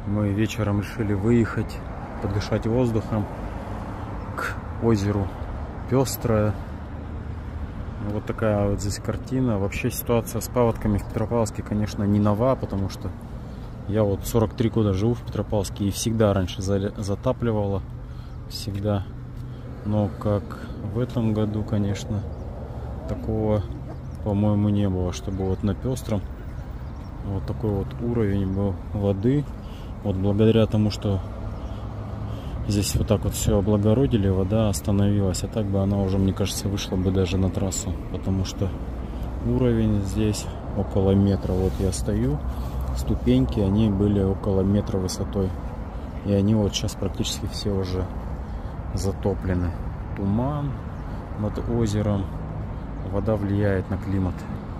Мы вечером решили выехать, подышать воздухом к озеру Пестрое. Вот такая вот здесь картина. Вообще ситуация с паводками в Петропавловске, конечно, не нова, потому что я вот 43 года живу в Петропавловске и всегда раньше затапливало. Всегда. Но как в этом году, конечно, такого, по-моему, не было, чтобы вот на Пестром вот такой вот уровень был воды. Вот благодаря тому, что здесь вот так вот все облагородили, вода остановилась. А так бы она уже, мне кажется, вышла бы даже на трассу. Потому что уровень здесь около метра. Вот я стою, ступеньки, они были около метра высотой. И они вот сейчас практически все уже затоплены. Туман над озером. Вода влияет на климат.